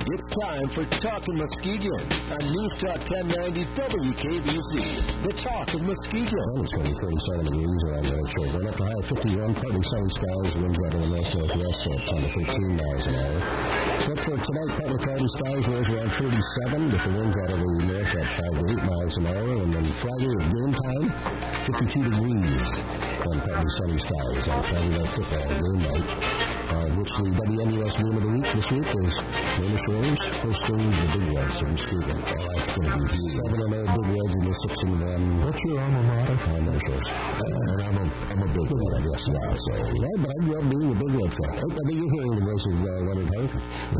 It's time for Talkin' Muskegon on News Talk 1090 WKBZ. The Talk of Muskegon. It's going to be 37 degrees around the show. Going up to high 51, partly sunny skies, winds out of the north-northwest at 10 to 13 miles an hour. But for tonight, partly cloudy skies, rolls around 37, with the winds out of the north at 5 to 8 miles an hour. And then Friday is game time, 52 degrees and partly sunny skies on Friday night football game night. Which the WNUS game of the week this week is Lenard hosting the Big Reds of Muskegon. That's going to be 7-0 Big Reds and the 6-1. What's your alma mater? Lenard. And I'm a Big Red, yes. Yeah, so, right, but I grew up being a Big Red fan. I think you're hearing the voice of Lenard Harvey.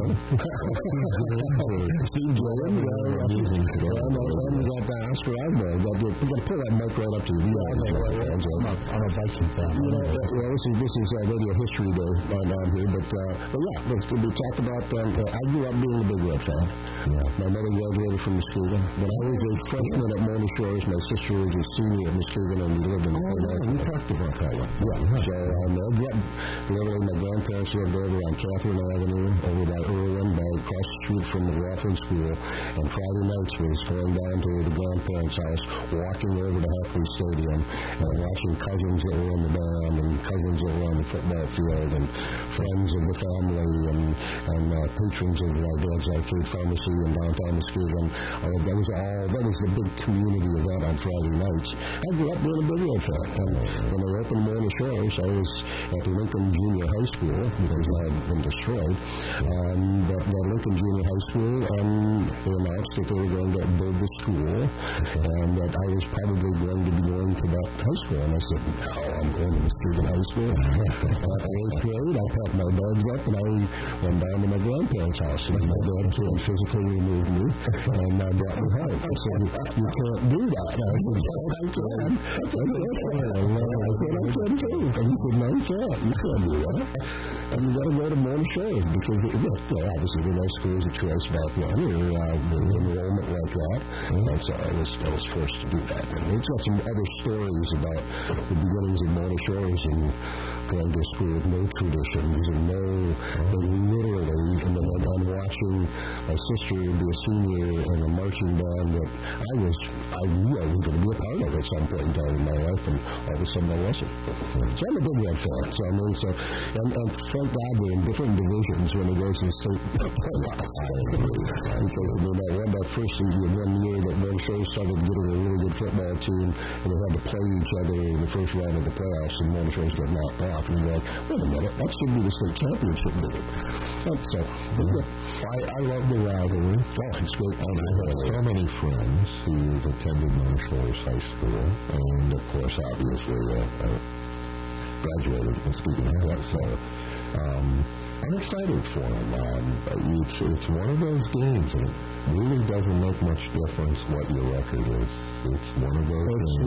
Steve Jordan. And we got Oscar Osbo. We're going to pull that mic right up to you. I'm a Viking fan. This is Radio History Day on here, but yeah, we talked about, I grew up being a Big Red fan. Yeah. My mother graduated from Muskegon. When I was a freshman at Mona Shores, my sister was a senior at Muskegon, and we lived in we talked about that one. Yeah. So I grew up, literally, my grandparents lived over on Catherine Avenue, over by Irwin, across the street from the Waltham School, and Friday nights was going down to the grandparents' house, walking over to Hackley Stadium, and watching cousins that were in the band, and cousins that were on the football field, and friends of the family, and patrons of Dad's Arcade Pharmacy in downtown Muskegon. That was the big community event on Friday nights. I grew up being a Big Red fan. And when they opened Mona Shores, I was at the Lincoln Junior High School, because it had been destroyed. But Lincoln Junior High School, they announced that they were going to build the school, and that I was probably going to be going to that high school. And I said, no, I'm going to Muskegon High School. After 8th grade, I packed my bags up, and I went down to my grandparents' house, and my dad came and physically removed me and brought me home. I said, you can't do that. And I said, yes, I can. I said, I can too. And he said, no, you can't. You can't do that. And you got to go to Mona Shores, because obviously there were no schools of choice back then, or enrollment like that. And so I was forced to do that. And we've got some other stories about the beginnings of Mona Shores and going to a school with no traditions and literally, and then I'm watching my sister be a senior in a marching band that I knew I was going to be a part of at some point in time in my life, and all of a sudden I wasn't. So I'm a Big Red fan. So and thank God they're in different divisions when it goes to the state. Because that first one year that Mona Shores started getting a really good football team, and they had to play each other in the first round of the playoffs, and Mona Shores got knocked off. And you're like, wait a minute, that should be the state championship game. I love the rivalry. Oh, it's great. I have so many friends who've attended Mona Shores High School, and of course, obviously, graduated from Muskegon High. So I'm excited for them. It's one of those games, and it really doesn't make much difference what your record is. It's one of those things.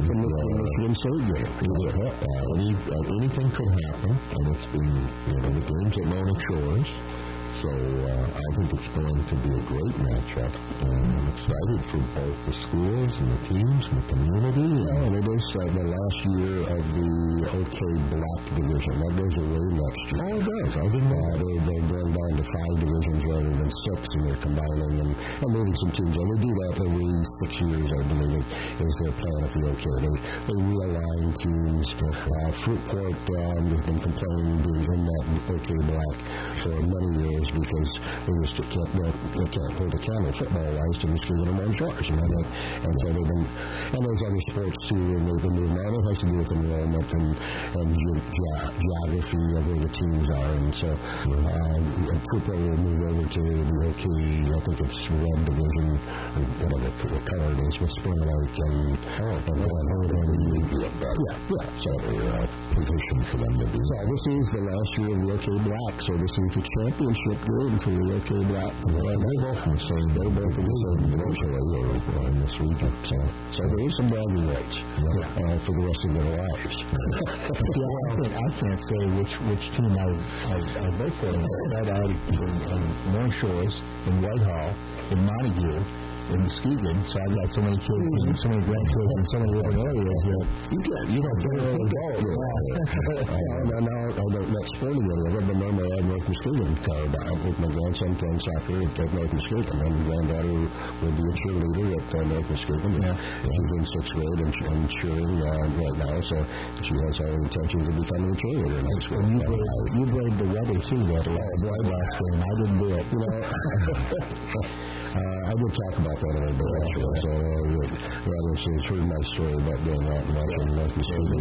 Anything could happen, and it's been the games at Mona Shores. So I think it's going to be a great matchup, and I'm excited for both the schools and the teams and the community. And it is the last year of the OK Black division. That goes away next year. Oh, it does. I didn't know. They're going down to 5 divisions rather than 6, and they're combining and moving some teams. And they do that every 6 years, I believe, is their plan at the OK. They realign teams. Fruitport has been complaining being in that OK Black for many years, because they just can't hold a candle football-wise to Muskegon and Mona Shores. And so they've been, and there's other sports too, and they've been moving on. It has to do with enrollment and geography of where the teams are. And so football will move over to the OK, I think it's Red Division, or whatever the color it is, with Spring Lake and so position for them to be. So this is the last year of the OK Black, so this is the championship game for the OK Black. They're both from the same, they're both in the same division in this region. So there is some bragging rights for the rest of their lives. I can't say which team I vote for. I in Mona Shores, in Whitehall, in Montague, in Muskegon, so I've got so many kids and so many grandkids in so many different areas that you don't really go. Now I don't next sporting area, but normally I have North Muskegon covered. With my grandson playing soccer at North Muskegon, and my granddaughter will be a cheerleader at North Muskegon. She's in 6th grade and cheering right now, so she has all intentions of becoming a cheerleader in high school. And you braved the weather too that last game. I didn't do it. I would talk about that a little bit, actually. So, she's heard my story about doing that and watching North Muskegon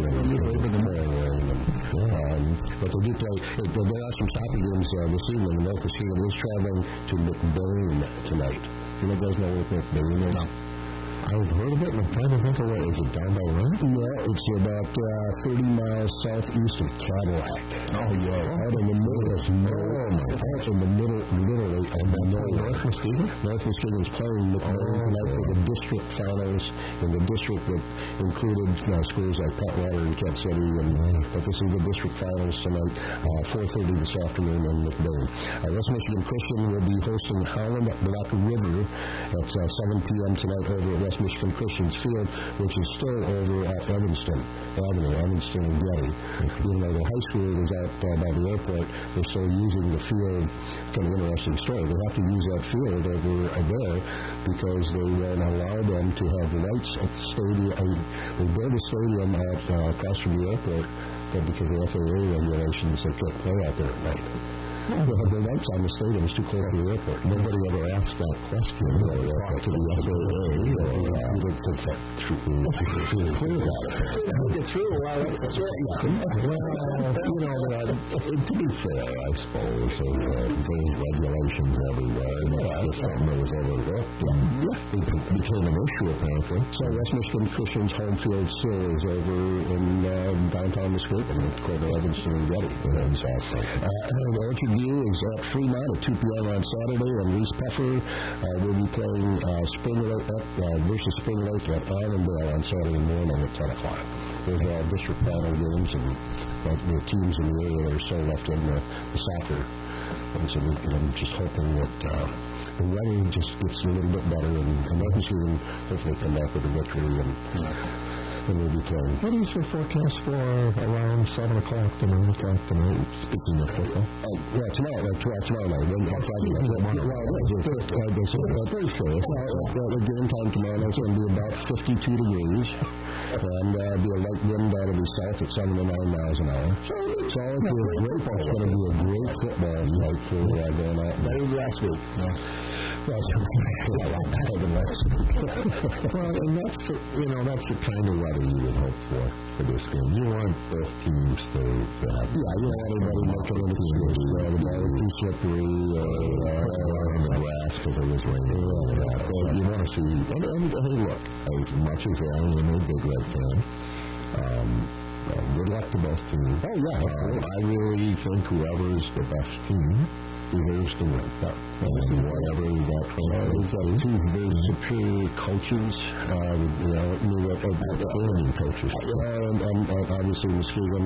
but they do play. There are some soccer games this evening. North Muskegon is traveling to McBain tonight. You guys know what McBain is? No. I've heard of it, and I'm trying to think of what is it, down by where? Yeah, it's about 30 miles southeast of Cadillac. Oh, yeah. Out in the middle of nowhere. Out in the middle, literally, of North Muskegon? North Muskegon's playing McMahon tonight for the district finals, in the district that included schools like Petwater and Kent City, but this is the district finals tonight, 4:30 this afternoon in McMahon. West Michigan Christian will be hosting Holland Black River at 7 p.m. tonight over at West Michigan Christian's Field, which is still over off Evanston Avenue, Evanston and Getty. Even though the high school is out by the airport, they're still using the field. Kind of interesting story. They have to use that field over there because they won't allow them to have lights at the stadium. They build a stadium out across from the airport, but because of the FAA regulations, they can't play out there at night. They have the lights on the stadium. It's too close to the airport. Nobody ever asked that question to the FAA. You would think that clear about it. Get through. That's right. Well, to be fair, I suppose, there's regulations everywhere. That's just something that was overlooked. It became an issue, apparently. So West Michigan Christian's home field still is over in downtown Muskegon, corner Evanston and Getty. View is at Fremont at 2 p.m. on Saturday, and Reese Puffer will be playing Spring Lake versus Spring Lake at Allendale on Saturday morning at 10 o'clock. Those are all district final games, and the teams in the area that are still left in the soccer. And so I'm just hoping that the weather just gets a little bit better, and Muskegon hopefully come back with a victory. And we'll be playing. What is the forecast for around 7 o'clock tonight? Speaking of football. Tomorrow night. Friday night. Thursday. The game time tomorrow night is going to be about 52 degrees. And be a light wind out of the south at 7 to 9 miles an hour. So it's going to be a great football night for going out. Better than last week. Well, and that's the kind of weather you would hope for this game. You want both teams to have. Yeah, you want everybody making an excuse. The ball is too slippery or on the grass because it was raining. But you want to see. And hey, look, as much as I am a big Red fan, good luck to both teams. Oh, yeah. I really think whoever's the best team deserves to win. And whatever that translates to, very superior coaches, outstanding coaches. And obviously Muskegon,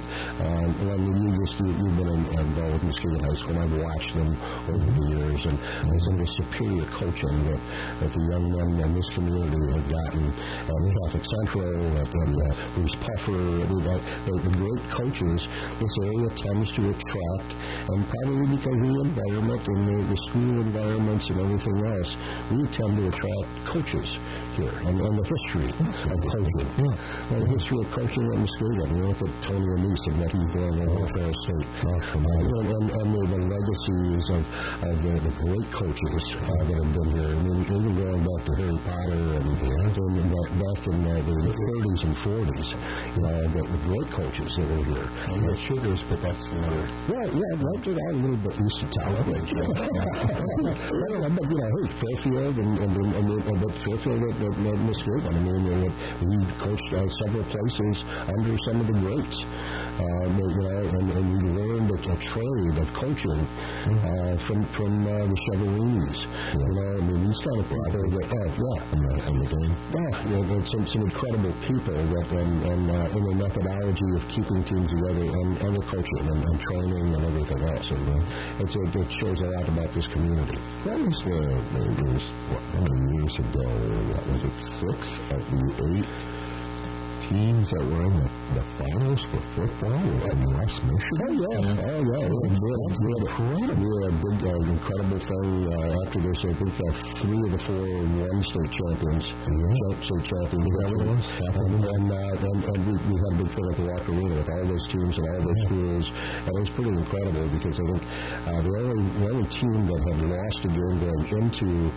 you've been involved with Muskegon High School, and I've watched them over the years, and some of the superior coaching that the young men in this community have gotten, Catholic Central, and Bruce Puffer, the great coaches this area tends to attract, and probably because of the environment and the school environments and everything else, we tend to attract coaches here, and the history of coaching. The history of coaching at Muskegon. We look at Tony Anise and what he's doing at Ohio State. And the legacies of the great coaches that have been here. I mean, even going back to Harry Potter and back in the 30s and 40s, the great coaches that were here. And the Sugars, but that's another. Right to that a little bit used to college. But hey, Fairfield and Fairfield at Muskegon. I mean, we coached several places under some of the greats. And we learned a trade of coaching from the Chevalinis. I mean, these kind of people some incredible people that in the methodology of keeping teams together and the coaching and training and everything else. And it shows a lot about this community. That was how many years ago? What was it? 6 of the 8 teams that were in the finals for football were from West Michigan. We had a big, incredible thing after this. I think 3 of the 4 won state champions. State champions. And we had a big thing at the Walker Arena with all those teams and all those schools. And it was pretty incredible because I think the only team that had lost a game going into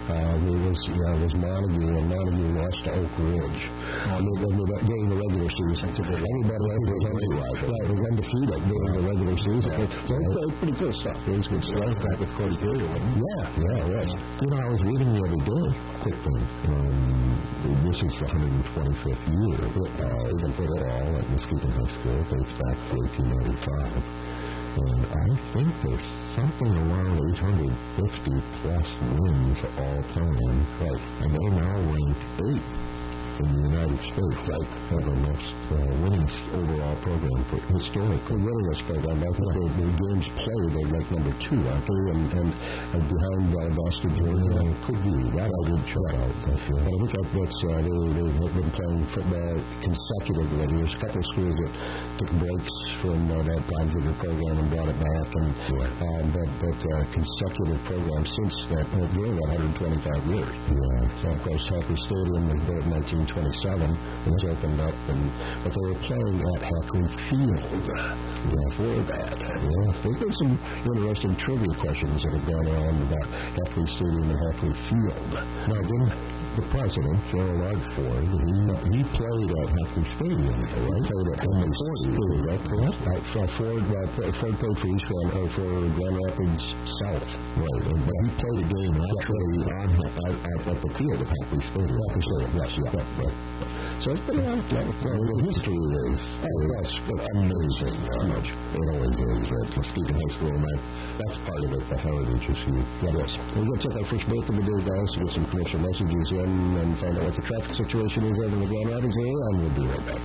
was Montague, and Montague lost to Oak Ridge. During the regular season. Everybody was undefeated during the regular season. So it was pretty good stuff. It was good stuff. That was back with Cody Gator, wasn't it? Yeah, it was. I was reading the other day, quick thing. This is the 125th year of football at Muskegon High School. It dates back to 1895. And I think there's something around 850 plus wins all time. Right. And they're now ranked 8th in the United States. Right. Have the most winning overall program for historically. The winningest program. I think the games played, they're like number 2, aren't they? And behind Valdosta, Georgia. Could be. That I did check out. But I think that's they've been playing football consecutively. There's a couple of schools that took breaks from that particular program and brought it back. But consecutive programs since that, during that 125 years. Yeah. So, of course, Hackley Stadium was built in 1927. It was opened up, but they were playing at Hackley Field before that. Yeah. There's been some interesting trivia questions that have gone on about Hackley Stadium and Hackley Field. Now, didn't the president, Lenard Ford, he played at Hackley Stadium, right? He played at Hackley Stadium, is that correct? Ford played for East for Grand Rapids South, right? But he played a game actually at the field of Hackley Stadium. Hackley Stadium, yes, right. So it's been a lot of the history is amazing. It always is at Muskegon High School, and that's part of it, the heritage is huge. Yes. We're going to take our first break of the day, guys, to get some commercial messages in and find out what the traffic situation is over in the Grand Rapids area, and we'll be right back.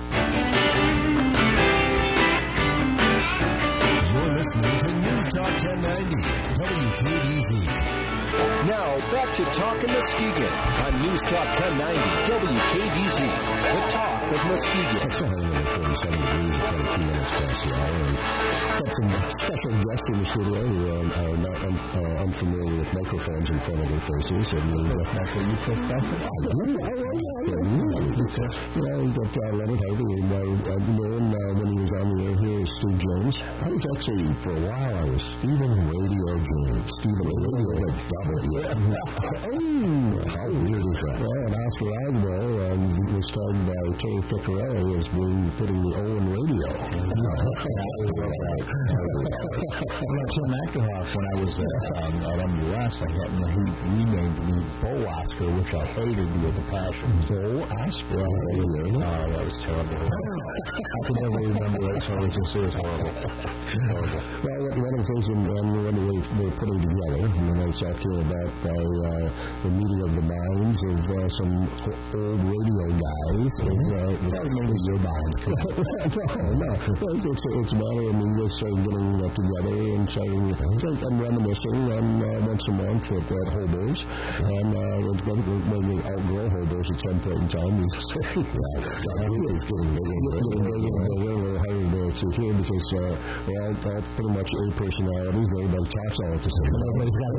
You're listening to News Talk 1090, WKBZ. Now, back to Talkin' Muskegon on News Talk 1090 WKBZ, the talk of Muskegon. It's still having over 47 degrees at 22 minutes past the hour. And got some special guests in the studio who are not unfamiliar with microphones in front of their faces. And that's what you pushed back. We've got Lenard, Harvey, and when he was on the air here is Steve Jones. I was actually, for a while, I was Stephen Radio Jones. Stephen Radio Double. How weird is that? Well, and Osbo was started by Terry Ficcarelli as putting the O in radio. Tim McIntosh, when I was at MUS, he renamed me Bo Oscar, which I hated with a passion. Bo Oscar? That was terrible. I can never remember it, so it was horrible. Well, one of the things when we were putting together, and I saw here about the meeting of the minds of some old radio guys. Maybe your minds. No. It's a matter of me just getting together and reminiscing once a month at Hobo's. And when we outgrow Hobo's at some point in time, it's getting bigger. Hard to hear because we're all pretty much A personalities. Everybody talks all at the same time. Everybody's got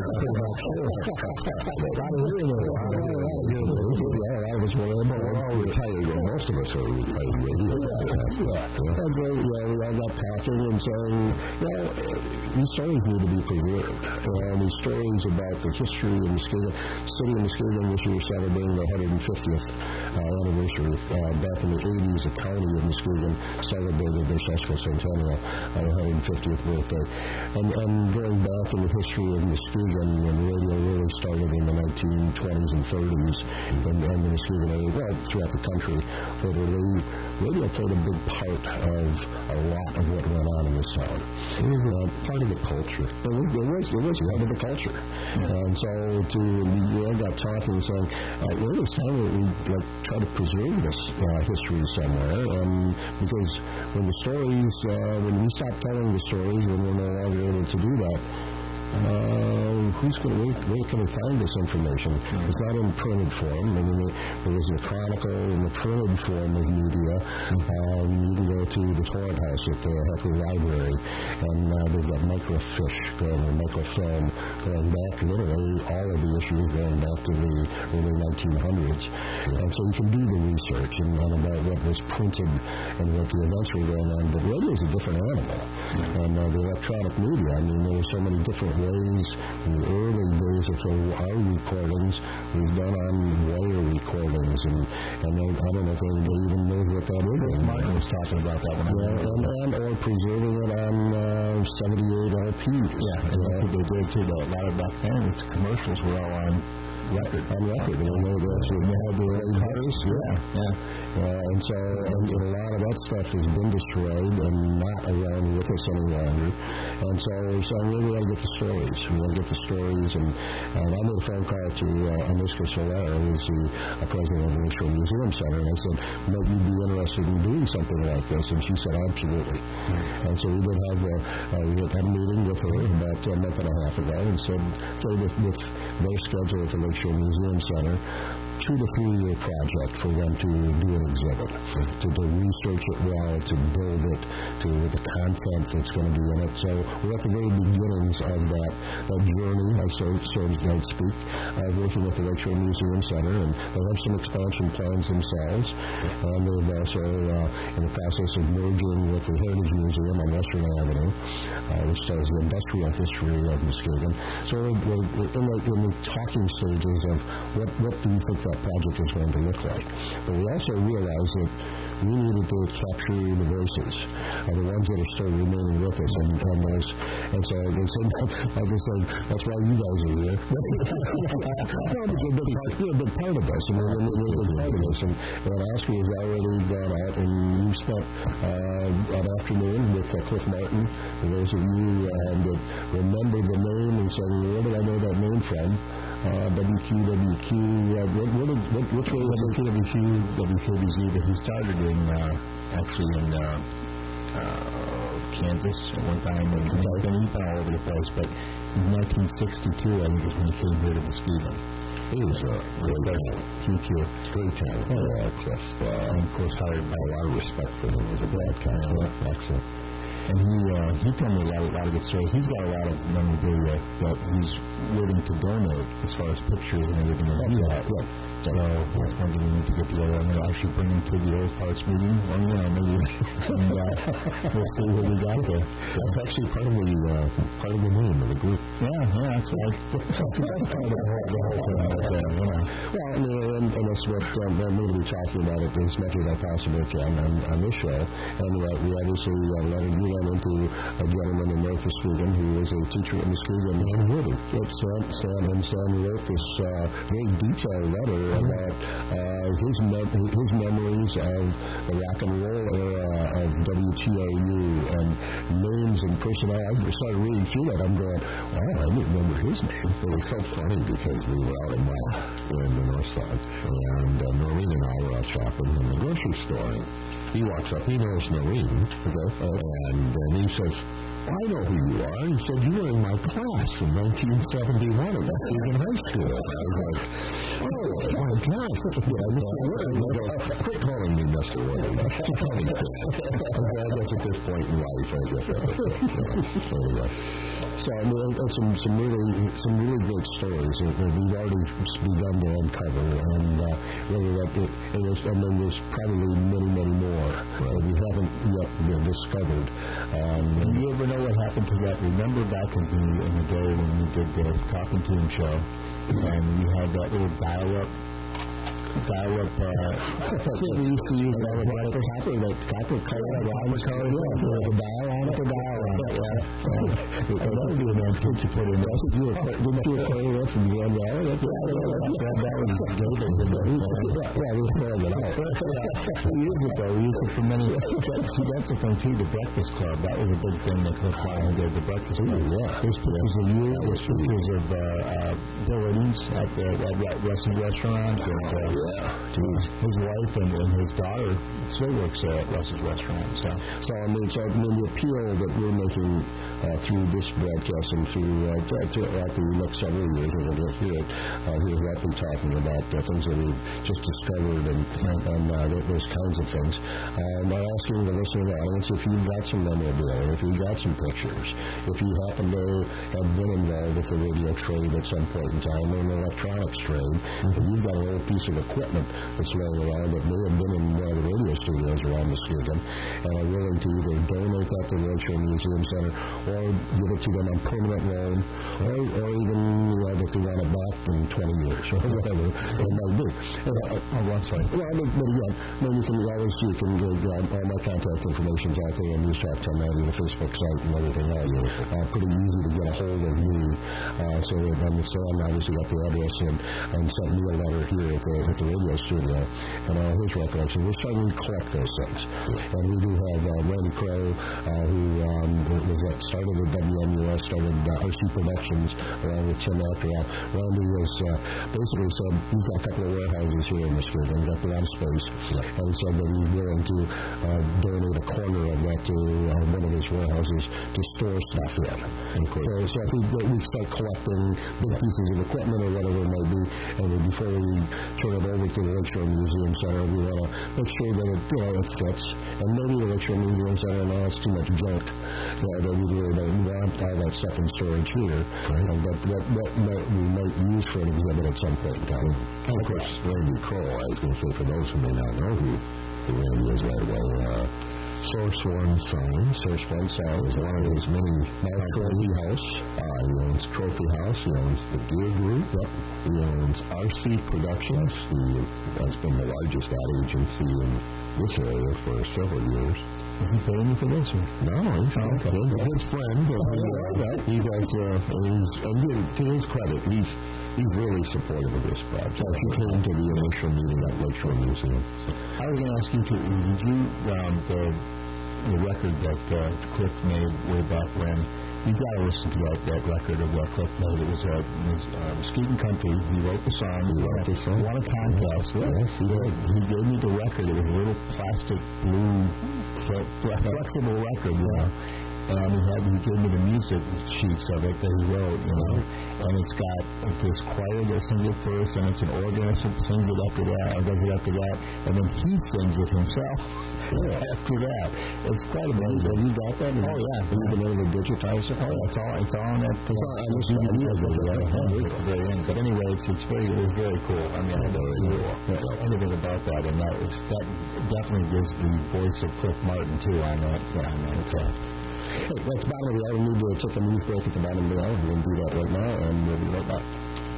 I was worried about we're all retired. Most of us are retired radio. And we all got talking and saying, these stories need to be preserved. And these stories about the history of Muskegon, city of Muskegon this year celebrating the 150th anniversary. Back in the 80s, the county of Muskegon celebrated their sesquicentennial 150th birthday. And going back in the history of Muskegon, when radio really started in the 1920s and 30s, and the Muskegon area, throughout the country, literally, radio played a big part of a lot of what went on in this town. It was part of the culture. It was part of the culture. And so we all got talking and saying, it was time that we try to preserve this history somewhere, because when we stop telling the stories, when we're no longer able to do that, where can we find this information? It's not in printed form. I mean, there was a chronicle in the printed form of media. You can go to the Torrent House at the Heckley Library, and they've got microfiche microfilm going back, literally all of the issues going back to the early 1900s. And so you can do the research and about what was printed and what the events were going on. But radio is a different animal. And the electronic media, I mean, there were so many different ways. In the early days of our recordings, we've done on wire recordings, and I don't know if anybody even knows what that is. Martin was talking about that one. Or preserving it on 78 LP. They did too. A lot of back then, the commercials were all on record. And they had the early cars. And so a lot of that stuff has been destroyed and not around with us any longer. And so we want to get the stories. We want to get the stories. And I made a phone call to Aniska Soler, who's the president of the Lakeshore Museum Center, and I said, might you be interested in doing something like this? And she said, absolutely. And so we did have a meeting with her about a month and a half ago, and said, with their schedule at the Lakeshore Museum Center, 2 to 3 year project for them to do an exhibit, to research it well, to build it, to the content that's going to be in it. So we're at the very beginnings of that journey, so to speak, working with the Lakeshore Museum Center, and they have some expansion plans themselves, and they're also in the process of merging with the Heritage Museum on Western Avenue, which tells the industrial history of Muskegon. So we're in the talking stages of what do you think that project is going to look like. But we also realized that we needed to capture the voices, the ones that are still remaining with us, and so they said, that's why you guys are here. You're a big part of this, and we're part of this. And Oscar has already gone out, and you spent an afternoon with Cliff Martin. For those of you that remember the name and said, where did I know that name from? WQWQ, which way was WKBZ, but he started in Kansas at one time, and he's been all over the place, but in 1962, I think, is when he came here to Muskegon. He was a great talent. Cliff. And of course, hired by a lot of respect for him as a broadcaster. Excellent. And he told me a lot of good stories. He's got a lot of memorabilia that he's willing to donate as far as pictures and everything like that. So that's one thing we need to get together. I'm going to actually bring him to the Old Farts meeting. Or, maybe and, we'll see what we got there. That's actually part of the name of the group. Yeah, that's right. That's the best part of the whole thing. Well, and that's what I'm going to be talking about it as much as I possibly can on this show. And we obviously ran into a gentleman in North Muskegon who was a teacher at Muskegon and Harvey. Stan wrote this very detailed letter about his memories of the rock and roll era of WTOU and names and personnel. I started reading through that. I'm going, wow, I didn't remember his name. It was so funny because we were out in the north side, and Noreen and I were out shopping in the grocery store. And he walks up, he knows Noreen, and he says, I know who you are. He said, you were in my class in 1971 at Muskegon High School. I was like, oh, my gosh. Quit calling me Mr. Williams. I guess at this point in life, I guess anyway. So, some really great stories that we've already begun to uncover, and then there's probably many more that we haven't yet discovered. Do you ever know what happened to that? Remember back in the day when we did the Talking to Him show, and we had that little dial-up we used to use that copper color, the dial on it, that would be an antique to put in there. Didn't you acquire that from John VanWyck? We throwing it out. We used it though. We used it for many. See, that's the thing too. The Breakfast Club. That was a big thing that Cliff Martin did. The Breakfast Club. There's pictures of you. There's pictures of Bill Eddings at the wrestling restaurant. And Yeah. His wife and his daughter still works at Russ's Restaurant. So the appeal that we're making through this broadcast and throughout the next several years, and we'll hear it, here's Rapper talking about things that we've just discovered and those kinds of things. And I'm asking the listening audience if you've got some memorabilia, if you've got some pictures, if you happen to have been involved with the radio trade at some point in time or an electronics trade, and you've got an old piece of equipment that's rolling around that may have been in one of the radio studios around Muskegon, and are willing to either donate that to the Lakeshore Museum Center or give it to them on permanent loan, or even if they want it back in 20 years or whatever it might be. I'm sorry. Well, but again, you can all my contact information's out there on News Talk 1090, the Facebook site, and everything else. Pretty easy to get a hold of me. So Sam obviously got the address and sent me a letter here at the radio studio, and all his recollection. We're starting to collect those things, and we do have Randy Crow, who started at WMUS, started RC Productions along with Tim Ackerall. Randy was basically said he's got a couple of warehouses here in Muskegon. He's got a lot of space, and he said that he's willing to donate a corner of that to one of his warehouses to store stuff in. So if we start collecting big pieces of equipment or whatever it might be, and before we turn it over to the Lakeshore Museum Center, we want to make sure that it fits. And maybe the Lakeshore Museum Center now has too much junk that we really don't want all that stuff in storage here. But what we might use for an exhibit at some point in time. And of course, Randy Crow, I was going to say, for those who may not know who Randy is right away, Source One Sound is one of his many Trophy House. He owns Trophy House. He owns the Gear Group. He owns RC Productions. He has been the largest ad agency in this area for several years. Is he paying you for this? Or? No, he's okay. His friend. He does. To his credit, he's really supportive of this project. He came to the initial meeting at Lakeshore Museum. I was going to ask you, did you, the record that Cliff made way back when, you've got to listen to that record of what Cliff made. It was Muskegon Country. He wrote the song. Won a contest. Yes, he did. He gave me the record. It was a little plastic blue flexible record, and he gave me the music sheets of it that he wrote, and it's got this choir that sings it first, and it's an organist that sings it after that, or does it after that, and then he sings it himself after that. It's quite amazing. Have you got that? Oh, yeah. Have you been able to digitize it? Oh, it's all on that. Very end. But anyway, it was very cool. I mean, I don't know anything about that, and that definitely gives the voice of Cliff Martin too on that track. Hey, that's bottom of the hour. We need to take a news break at the bottom of the hour. We're going to do that right now, and we'll be right back.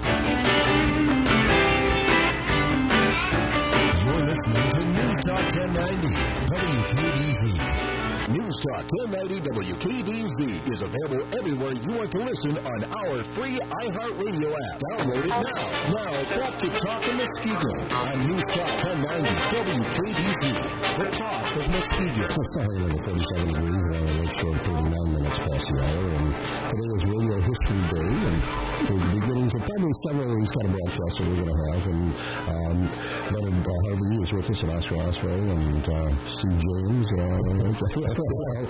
You're listening to News Talk 1090, WKBZ. News Talk 1090 WKBZ is available everywhere you want to listen on our free iHeartRadio app. Download it now. Now, back to Talk of Muskegon on News Talk 1090 WKBZ, the Talk of Muskegon. It's starting at 47 degrees and on the Lakeshore 39 minutes past the hour. And today is Radio History Day, and we're beginning to probably several of these kind of broadcasts that we're going to have. And Lenard Harvey is with us, and Osbo, and Steve James. I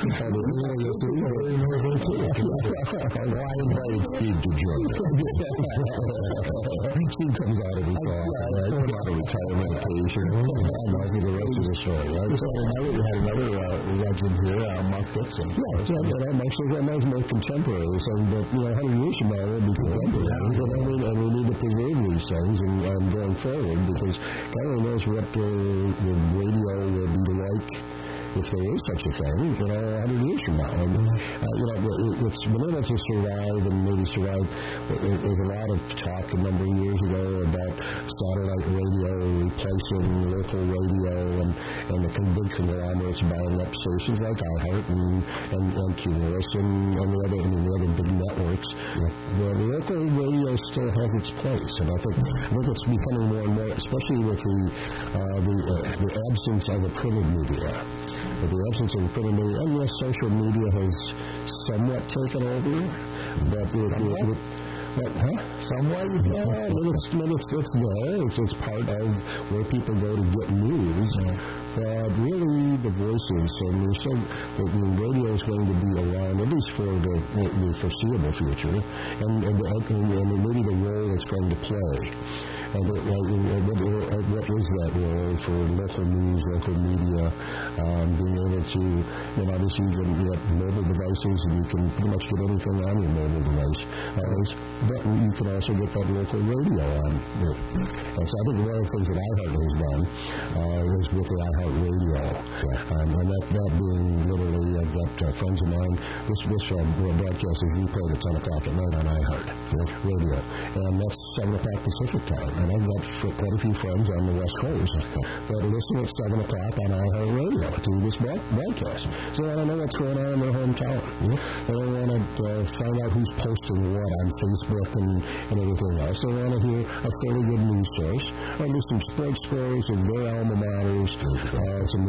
invited Steve to join us. Steve comes out every fall. Come out of retirement occasion. I think the rest of the story, right? We had another legend here, Mark Dixon. Mark's more contemporary. So, but 100 years from now, it'll be contemporary. And we need to preserve these things and going forward, because God only knows what the radio will be like, if there is such a thing, 100 years from now. It's been able to survive and maybe survive. There's a lot of talk a number of years ago about satellite radio replacing local radio and the big conglomerates buying up stations like iHeart and Cumulus and the other big networks. The local radio still has its place, and I think it's becoming more and more, especially with the absence of the printed media. With the absence of printed media, and yes, social media has somewhat taken over, but Somewhat. Yeah, it's there. It's part of where people go to get news. But really, the voices, and the radio is going to be around at least for the foreseeable future, and maybe the role it's going to play. And what is that role for local news, local media, being able to, obviously you get mobile devices and you can pretty much get anything on your mobile device. But you can also get that local radio on it. And so I think one of the things that iHeart has done is with the iHeart radio. And that being literally, I've got friends of mine, this broadcast is replayed at 10 o'clock at night on iHeart radio. And that's 7 o'clock Pacific time. And I've got quite a few friends on the West Coast that listen at 7 o'clock on iHeart radio to this broadcast. So they want to know what's going on in their hometown. They don't want to find out who's posting what on Facebook and everything else. They want to hear a fairly good news source, or at least some sports stories of their alma maters, some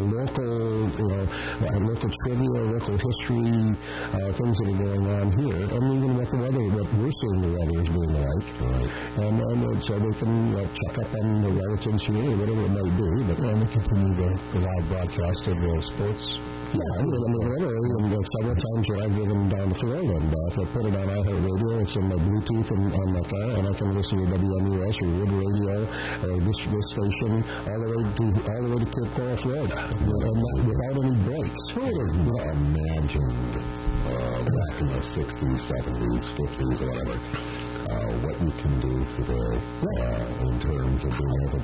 local trivia, local history, things that are going on here, and even what we're seeing the weather is being like. And so they can check up on the relatives here, or whatever it might be, but then they continue the live broadcast of the sports. Yeah, literally, and several times that I've driven down to Florida and back, I put it on iHeart Radio, it's in my Bluetooth on my car, and I can listen to WMUS or Wood Radio, or this station, all the way to Cape Coral, Florida, and without any breaks. Imagine back in the 60s, 70s, 50s, or whatever, what you can do today in terms of being able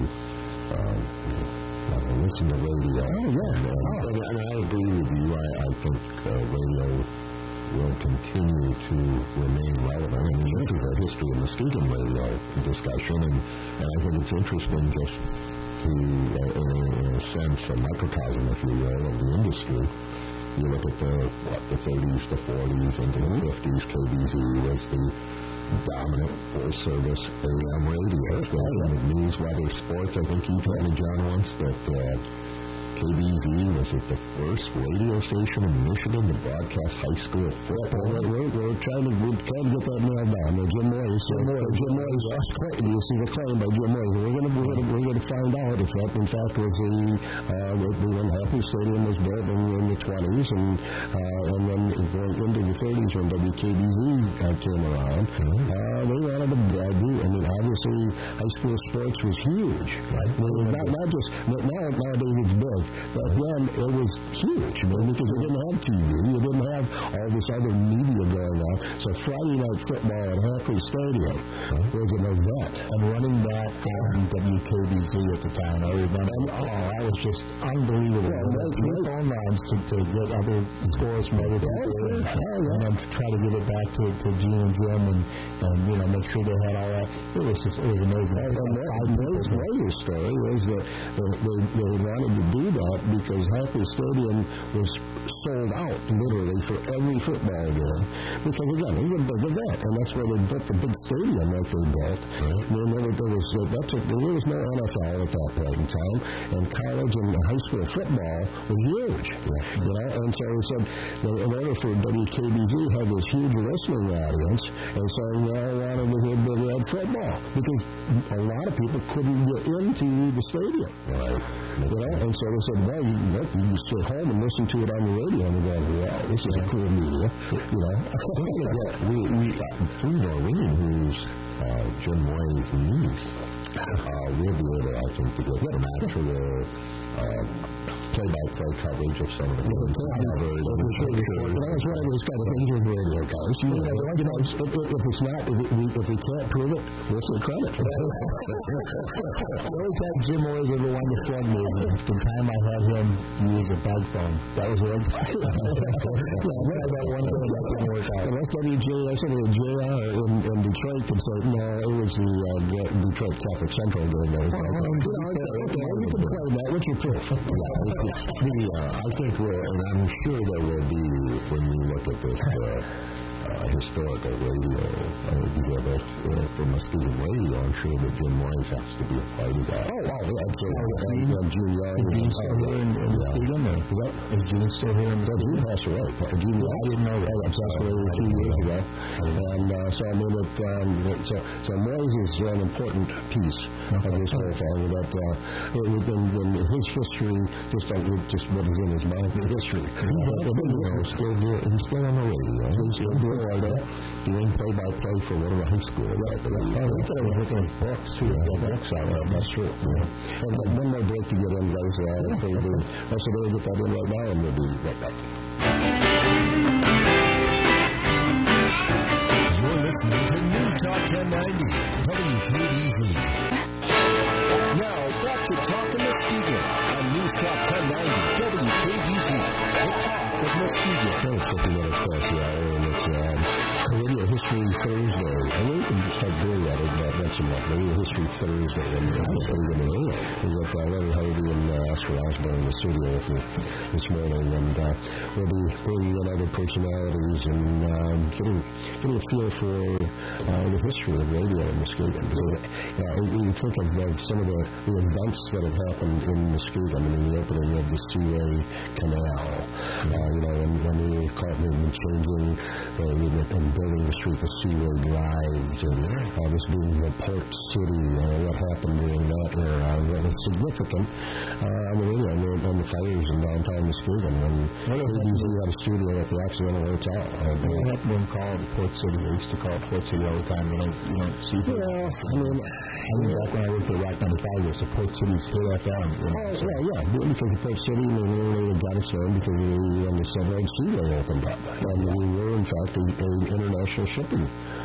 to listen to radio. And I agree with you. I think radio will continue to remain relevant. I mean, this is a history of Muskegon radio discussion, and I think it's interesting just to, in a sense, a microcosm, if you will, of the industry. You look at the 30s, the 40s, into the 50s, KBZ was the dominant full-service AM radio. News, weather, sports. I think you told me, John, once that KBZ was the first radio station in Michigan to broadcast high school football. We're trying to get that nailed down. Jim Moyes, you see the claim by Jim Moyes. We're going to find out if that, in fact, was when Harvey Stadium was built in the 20s, and then going into the 30s when WKBZ came around. They wanted to do. I mean, obviously, high school sports was huge. Right? Not just nowadays it's big. But then it was huge, because you didn't have TV, you didn't have all this other media going on. So Friday Night Football at Harvey Stadium was an event. And running that on WKBZ at the time, I remember, that was just unbelievable. The phone lines to get other scores from other people, and then try to get it back to Gene and Jim, and make sure they had all that. It was amazing. And the latest story is that they wanted to do that because Harvey Stadium was sold out, literally, for every football game. Because, again, it was a big event, and that's where they built the big stadium that they built. There was no NFL at that point in time, and college and high school football was huge. And so they said, in order for WKBZ to have this huge listening audience, and so they all wanted to hear Big Red football, because a lot of people couldn't get into the stadium. And so they said, well, you can sit home and listen to it on the radio, and we're going, wow, this is a cool media. Through Noreen, who's Jim Moyes' niece, we'll be able, I think, to get an actual play-by-play coverage of some of the games. That's one of those kind of things with radio guys. If we can't prove it, what's the credit? Every time Jim Moyes ever wanted to flood me, the time I had him use a bag phone, that was one time. That one thing that didn't work out. And that's JR in Detroit can say, no, it was the Detroit Catholic Central game. You can play that. What's your proof? I think, and I'm sure there will be, when you look at this historical radio exhibit for Muskegon Radio. I'm sure that Jim Wise has to be a part of that. Oh, wow, absolutely. Is Gene still here in Muskegon? Is Gene still here in Muskegon? Gene passed away. I didn't know that. He passed away a few years ago. And so, I mean, so Moise is an important piece of this whole thing. Within his history, just what is in his mind, the history. He's still on the radio. He's still doing play-by-play for one of the high schools. I thought I was looking at his books, too. Books out there. That's true. And one more break to get in, guys. So we'll get that in right now, and we'll be right back. You're listening to News Talk 1090, WKBZ. Now, back to Talking Muskegon on News Talk 1090, WKBZ, the talk of Muskegon. It's 50 minutes past the hour, and it's Radio History Thursday. I really can start doing that. I mentioned that. Radio History Thursday. And we've got Lenard, Harvey, and Osbo in the studio with me this morning. And we'll be bringing in other personalities and getting a feel for the history of radio in Muskegon. We think of some of the events that have happened in Muskegon. I mean, the opening of the Seaway Canal. When we were caught in changing and building the street, the Seaway Drive, and this being the port city, what happened during that era, what was significant on the radio, and the fires in downtown Muskegon. And KBZ had a studio at the Accidental Hotel. What happened when called the port city? They used to call it port city all the time. You don't see that. I mean, back when I worked at Rock 95, it was the port city's hit FM. Because the port city, we really got us there because when the Southern Seaway opened up. And we were, in fact, an international shipping.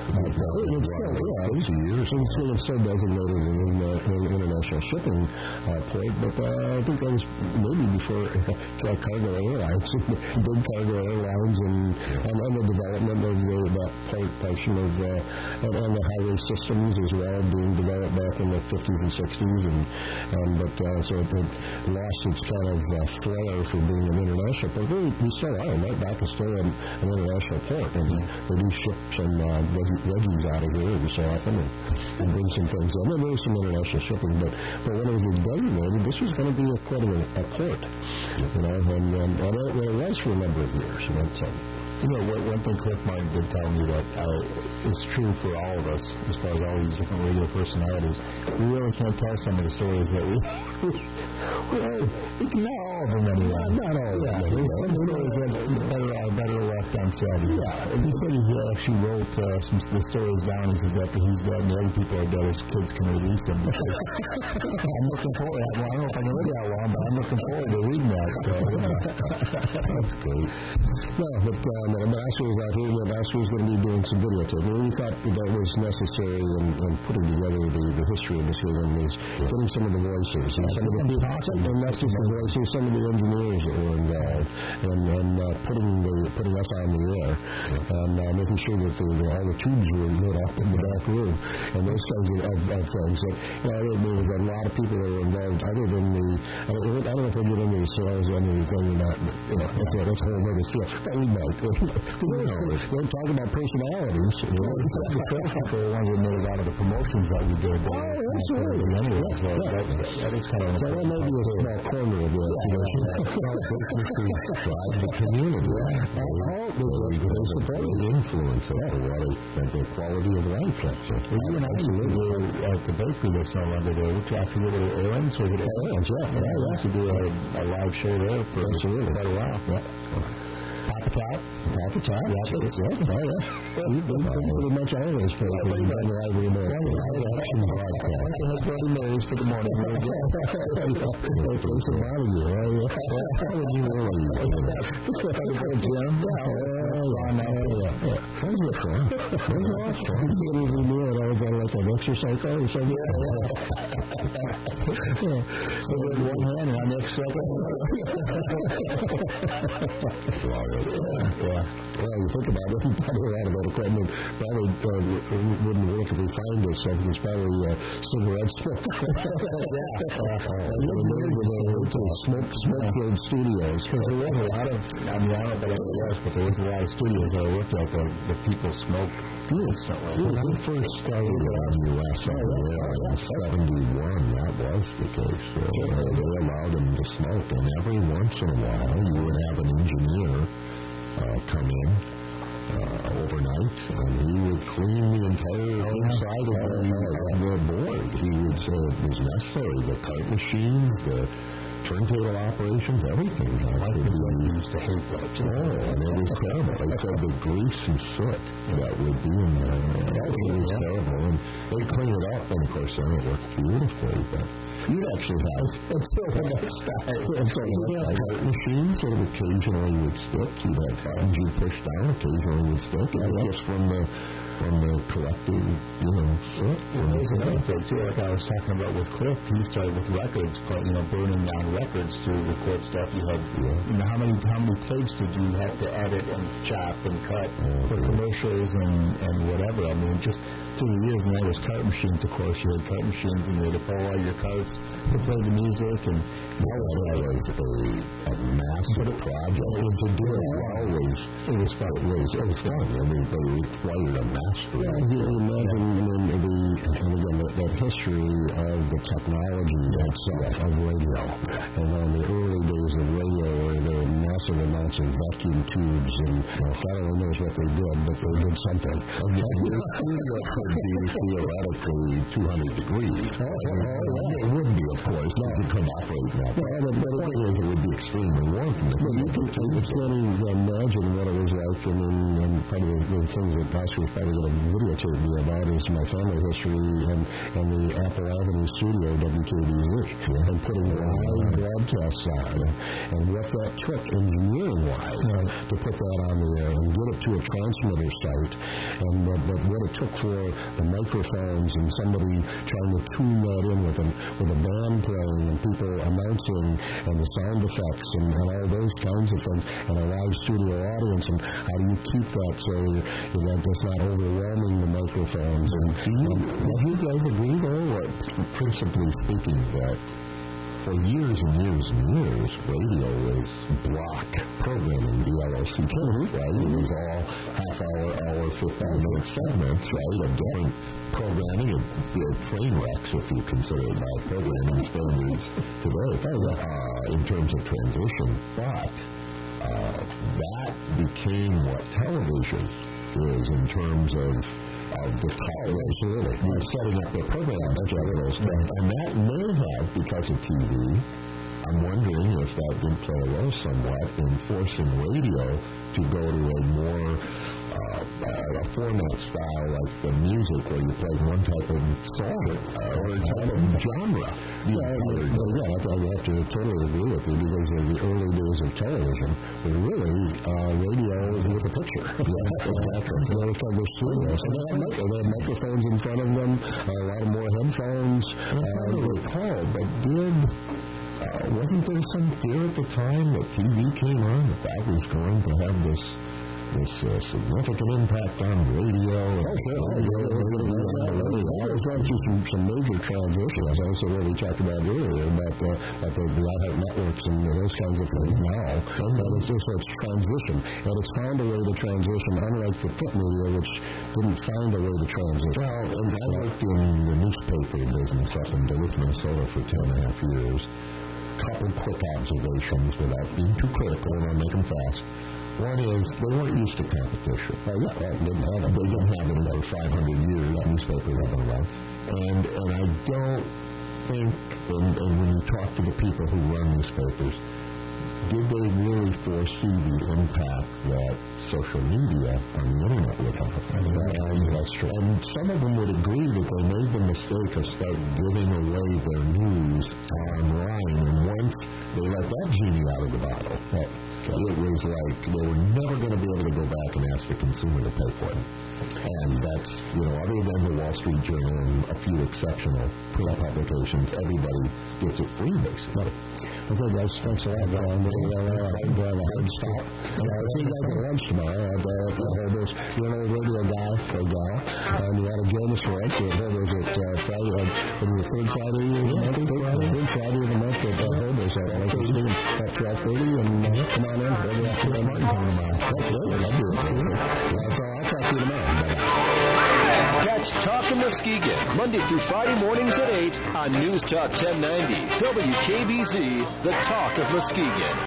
It's still designated an international shipping port, but I think that was maybe before cargo airlines, big cargo airlines, and the development of that port portion of and the highway systems as well being developed back in the 50s and 60s, so it lost its kind of flair for being an international port. We still are. Right back is still an international port, and they do ship some veggies out of here every so often and bring some things in. And there was some international shipping, but when it was designated, this was going to be quite a port, and it was for a number of years. One thing Cliff Martin did tell me that is true for all of us, as far as all these different radio personalities. We really can't tell some of the stories that we not all of them anyway. Not all of them. There's some stories that are better left unsaid. He said he actually wrote the stories down. He said after he's dead and the other people are dead, his kids can release them. I'm looking forward to that. Well, I don't know if I can live that long, but I'm looking forward to reading that. That's great. But Osbo was out here, and Osbo was going to be doing some videotaping. We thought that was necessary in putting together the history of Muskegon, was getting some of the voices and some of the people, and not just the voices, some of the engineers that were involved, and putting us on the air, and making sure that all the tubes were lit up in the back room, and those kinds of things. There was a lot of people that were involved, other than I don't know if we'll get into the sales or anything or not, but that's a whole other story. But we might. We're talking about personalities. The salespeople are the ones that made a lot of the promotions that we did. Absolutely. Anyway, that is kind of so that may be a small corner of it. The community. The influence of the quality of life. You and I lived at the bakery that's no longer there. Which I forget what it Aaron's. Was it Aaron's? Yeah. We used to do a live show there for quite a while. Yeah. Papa Top. That's it. Oh, yeah. You've been pretty much all of those places. You've been right over there. Action broadcast. I had Bloody Marys for the morning. It's a lot of you. How would you really? Jim? Those were fun. Those were awesome. You knew it. I was on like an exercise or something. So with one hand and on the exercise. Well, you think about it, probably a lot of that equipment probably wouldn't work if we found this stuff. It was probably cigarette smoke. Smoke-filled studios. Because there was a lot of, I don't know about anything else, but there was a lot of studios that I worked at that people smoked instantly. When I first started in the U.S. in 71, that was the case. They allowed them to smoke, and every once in a while you would have an engineer come in overnight, and he would clean the entire inside of the board. He would say it was necessary. The cart machines, the turntable operations, everything. I used to hate that. And it was terrible. They said the grease and soot that would be in there. It was terrible. And they'd clean it up, and of course then it worked beautifully. But you'd actually have cart machines that occasionally would stick. You'd have buttons you push down, occasionally would stick. And it was just from the collective, soot. There's another thing, too, like I was talking about with Cliff. He started with records, but, burning down records to record stuff. You had, how many tapes did you have to edit and chop and cut for commercials and whatever? I mean, just through the years, and there was cart machines, of course. You had cart machines, and you had to pull all your carts to play the music, and that was a massive project. It was fun. It was fun. I mean, they required a master. Yeah, you imagine that history of the technology itself of radio. And on the early days of radio, where there were massive amounts of vacuum tubes, and God only knows what they did, but they did something. Your studio could be theoretically 200 degrees. It would be, of course, because you couldn't operate that. But the point is, it would be extremely warm. You can't even imagine what it was like. And part of the things that Oscar was probably going to videotape me about is my family history and the Apple Avenue studio, WKBZ, and putting live broadcasts on, and what that took engineering-wise to put that on the air and get it to a transmitter site, and but what it took for the microphones and somebody trying to tune that in with a band playing and people announcing and the sound effects and all those kinds of things, and a live studio audience, and how do you keep that so that it's not overwhelming the microphones? And do you guys agree, though, principally speaking, that for years and years and years, radio was block programming, BLOCK, right? It was all half-hour, 15-minute segments, right, of different programming, and train wrecks, if you consider it by programming standards today, in terms of transition. But that became what television is in terms of the absolutely. Setting up the program schedules. And that may have, because of TV, I'm wondering if that did play a role somewhat in forcing radio to go to a more a format style like the music, where you play one type of song or a type of genre. I have to totally agree with you, because in the early days of television, was really radio with a picture. They had microphones in front of them, a lot of more headphones. I recall, but wasn't there some fear at the time that TV came on that was going to have this significant impact on radio? There's actually some major transitions. Also, what we talked about earlier about the iHeart networks and those kinds of things now. And it's just a transition, and it's found a way to transition, unlike the print media, which didn't find a way to transition. Well, and I worked in the newspaper business up in Duluth, Minnesota for 10.5 years. Couple quick observations without being too critical, and I'll make them fast. One is, they weren't used to competition. They didn't have it in 500 years. Newspapers have been around. And I don't think, and when you talk to the people who run newspapers, did they really foresee the impact that social media on the internet would have? And that's true. And some of them would agree that they made the mistake of start giving away their news online, and once they let that genie out of the bottle, it was like they were never going to be able to go back and ask the consumer to pay for it. And that's, other than the Wall Street Journal and a few exceptional print publications, everybody gets it free, basically. Okay, guys, thanks a lot. I'm going to have a hard stop. I'll see you guys at lunch tomorrow. You're an old radio guy or gal, and you want to join us for lunch. We're at Friday for the third Friday of the month. Third Friday of the month at Hobo's at 12:30, and come on in. Every afternoon, Martin coming tomorrow. That's good. I'll do it. I'll talk to you tomorrow. Bye-bye. Catch Talkin' Muskegon Monday through Friday mornings at 8 on News Talk 1090 WKBZ, the Talk of Muskegon.